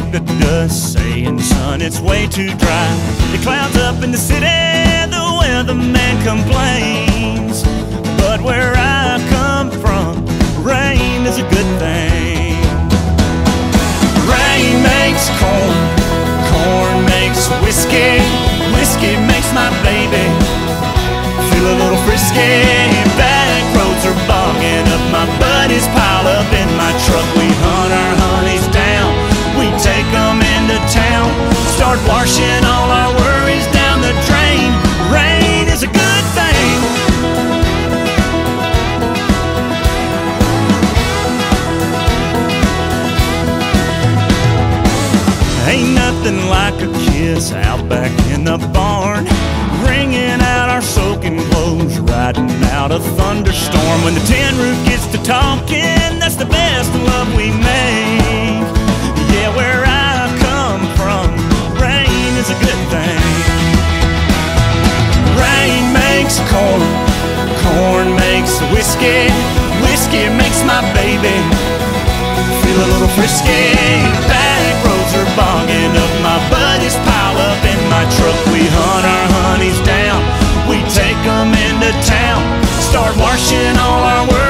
the dust, saying, son, it's way too dry. It clouds up in the city, the weatherman complains. But where I come from, rain is a good thing. Rain makes corn, corn makes whiskey, whiskey makes my baby feel a little frisky. Back roads are bogging up, my buddies pile up in my truck. We hunt our honeys down, we take them into town, start washing all our worries down the drain. Rain is a good thing. Ain't nothing like a kiss out back in the barn, wringing out our soaking clothes, riding out a thunderstorm. When the tin roof gets to talking, that's the best love we make. Yeah, where I come from, rain is a good thing. Rain makes corn, corn makes whiskey, whiskey makes my baby feel a little frisky. Back roads are bogging up, my buddies pile up in my truck. We hunt our honeys down, we take them into town, start washing all our worries